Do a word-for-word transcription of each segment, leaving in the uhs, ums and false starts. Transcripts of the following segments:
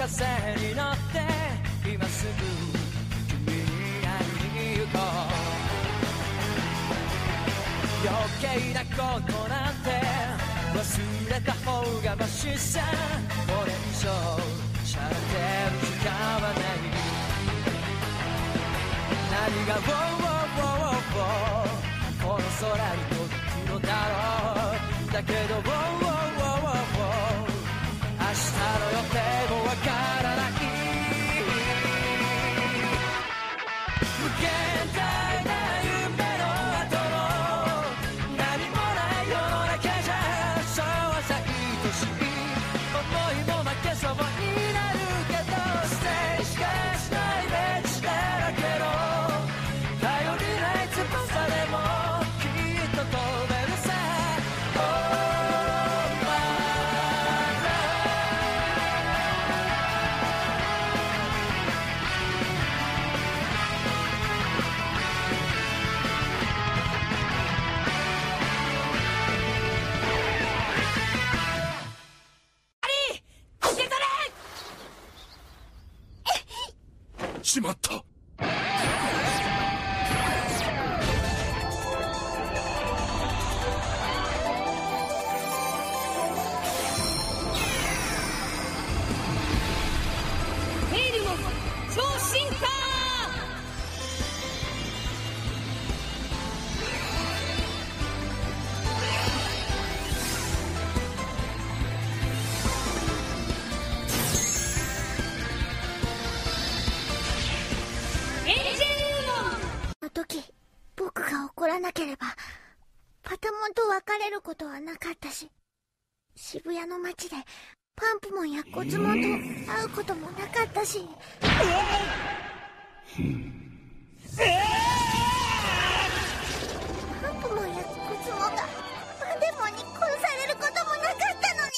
風に乗って今すぐ君に会いに行こう。余計なことなんて忘れた方がマシさ。これ以上しゃれてる時間はない。何がウォーウォーウォーウォーこの空に届くのだろう。だけどウォーウォーウォーウォー明日の予定もわからない。無限大な夢の後の何もない世の中じゃそうはさ愛しい思いも負けそうになるけどステージしかしないベンチだらけど頼りない翼でもきっと飛べるさ。 しまった。 ヘイルモン超進化。 あの時僕が怒らなければパタモンと別れることはなかったし、渋谷の街でパンプモンやコツモンと会うこともなかったし、パンプモンやコツモンがパンデモンに殺されることもなかったのに。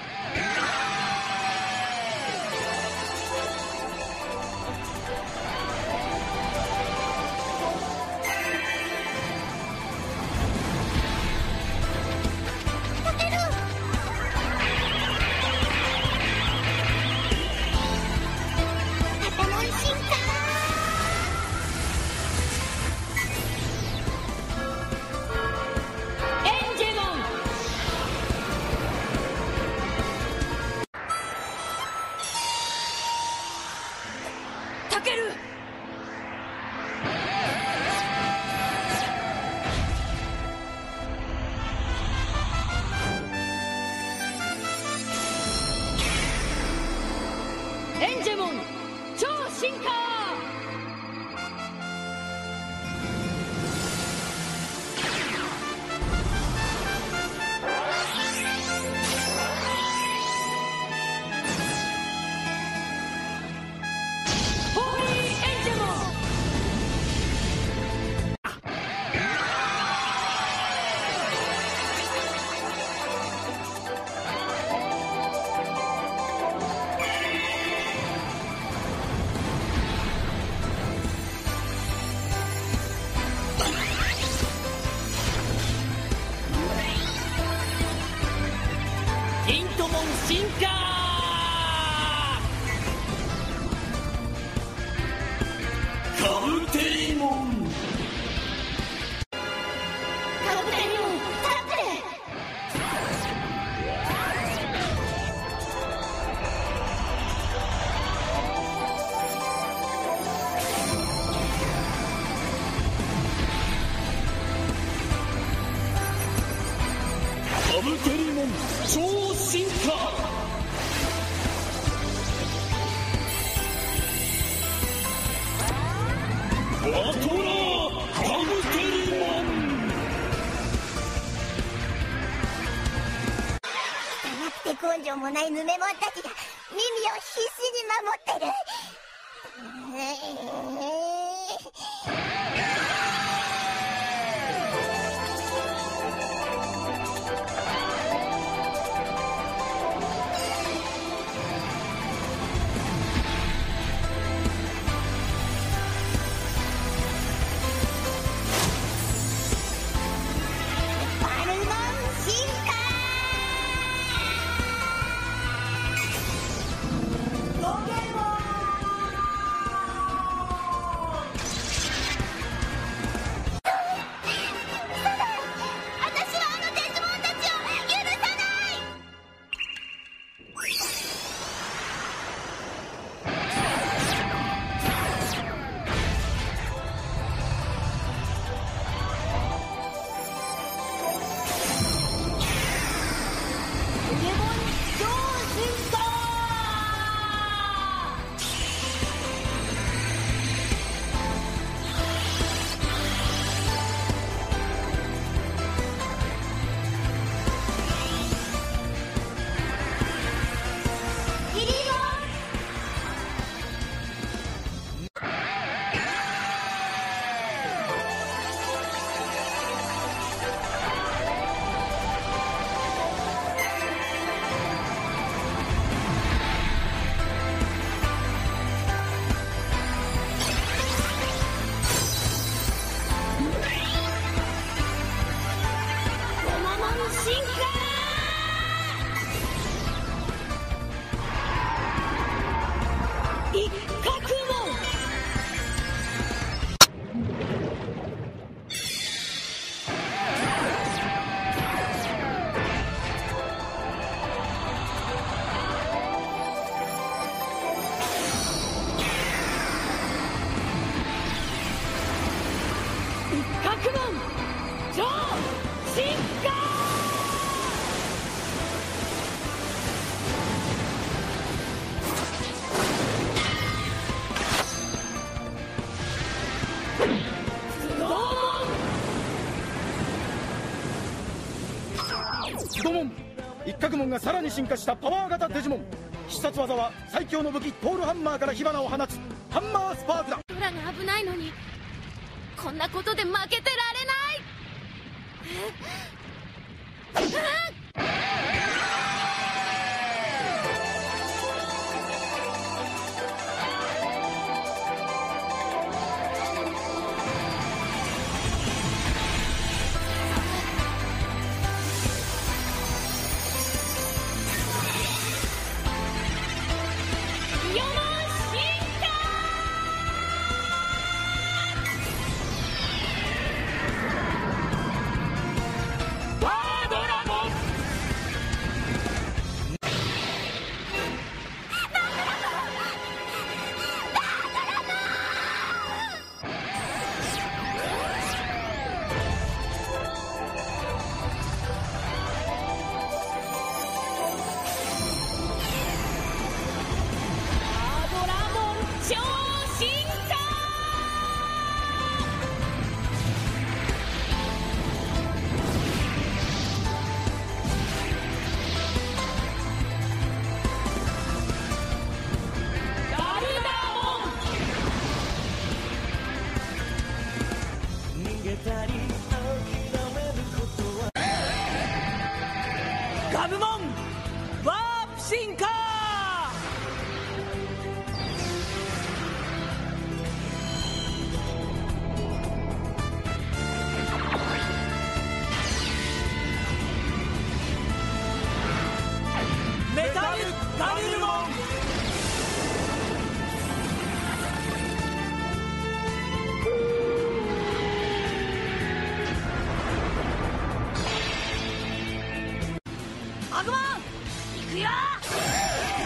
エンジェモン超進化。ホーリーエンジェモン。 イントモン進化。カブテリモン。 カブテリモンタップル。 カブテリモン超進化。バトラーカブテリモン。 汚くて根性もないヌメモンたちが耳を必死に守ってる。バルモン進化。ゴ進化一角門一角門超進化ズドモン。一角門がさらに進化したパワー型デジモン。必殺技は最強の武器トールハンマーから火花を放つハンマースパークだ。 ドラが危ないのにこんなことで負けてられない。ヨモン進化パードラゴン。 ドラゴン超進化ガルダモン逃げたり諦めることはガブモンワープ進化メタルガルモンアグモン行くよ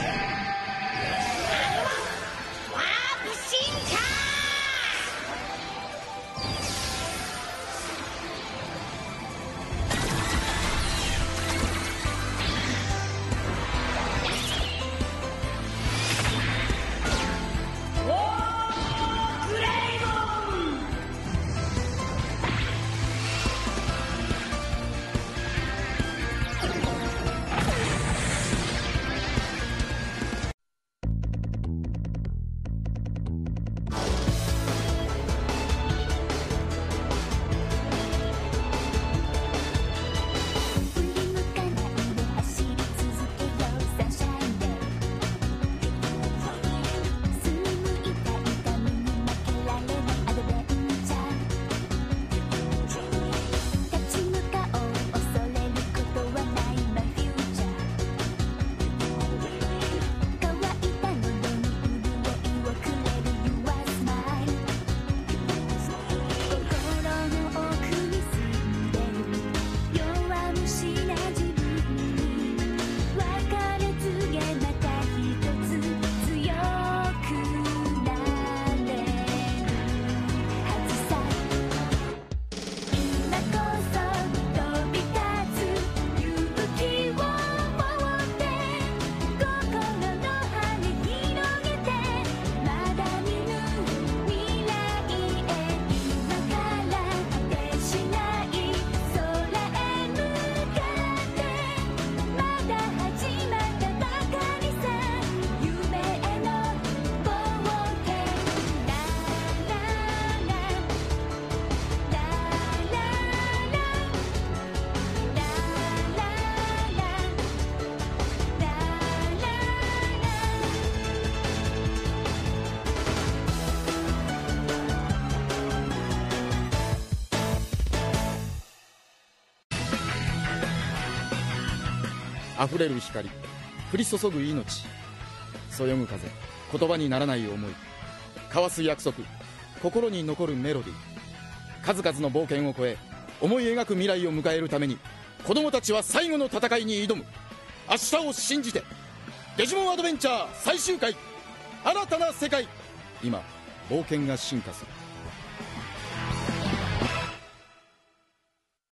溢れる光、降り注ぐ命、そよぐ風、言葉にならない思い、交わす約束、心に残るメロディー、数々の冒険を超え思い描く未来を迎えるために、子供たちは最後の戦いに挑む。明日を信じて、デジモンアドベンチャー最終回、新たな世界。今冒険が進化する。